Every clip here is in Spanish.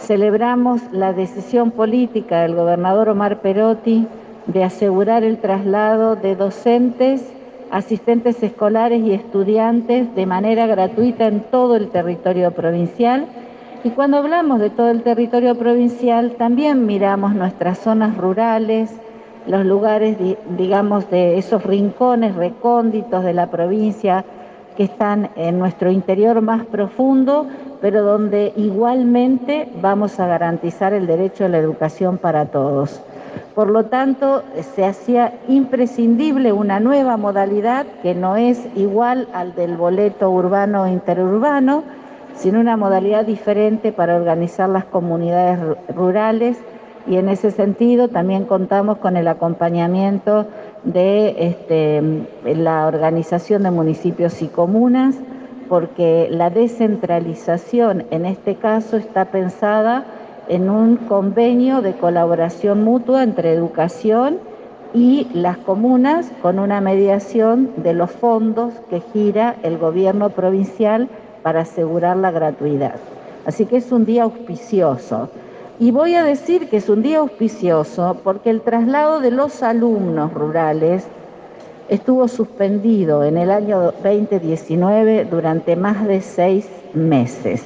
Celebramos la decisión política del gobernador Omar Perotti de asegurar el traslado de docentes, asistentes escolares y estudiantes de manera gratuita en todo el territorio provincial. Y cuando hablamos de todo el territorio provincial, también miramos nuestras zonas rurales, los lugares, digamos, de esos rincones recónditos de la provincia que están en nuestro interior más profundo, pero donde igualmente vamos a garantizar el derecho a la educación para todos. Por lo tanto, se hacía imprescindible una nueva modalidad que no es igual al del boleto urbano o interurbano, sino una modalidad diferente para organizar las comunidades rurales, y en ese sentido también contamos con el acompañamiento de la Organización de Municipios y Comunas, porque la descentralización en este caso está pensada en un convenio de colaboración mutua entre educación y las comunas, con una mediación de los fondos que gira el gobierno provincial para asegurar la gratuidad. Así que es un día auspicioso. Y voy a decir que es un día auspicioso porque el traslado de los alumnos rurales estuvo suspendido en el año 2019 durante más de 6 meses.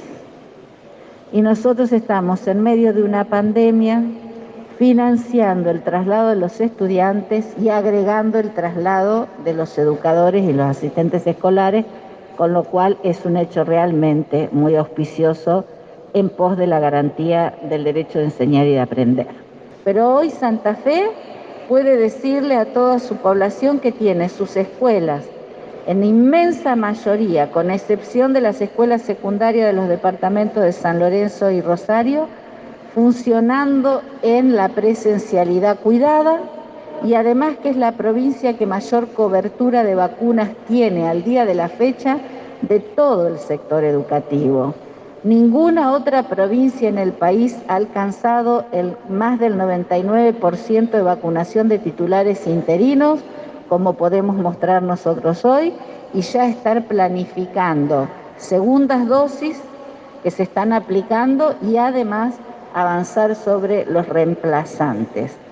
Y nosotros estamos en medio de una pandemia financiando el traslado de los estudiantes y agregando el traslado de los educadores y los asistentes escolares, con lo cual es un hecho realmente muy auspicioso en pos de la garantía del derecho de enseñar y de aprender. Pero hoy Santa Fe puede decirle a toda su población que tiene sus escuelas, en inmensa mayoría, con excepción de las escuelas secundarias de los departamentos de San Lorenzo y Rosario, funcionando en la presencialidad cuidada, y además que es la provincia que mayor cobertura de vacunas tiene al día de la fecha de todo el sector educativo. Ninguna otra provincia en el país ha alcanzado más del 99% de vacunación de titulares interinos, como podemos mostrar nosotros hoy, y ya estar planificando segundas dosis que se están aplicando y además avanzar sobre los reemplazantes.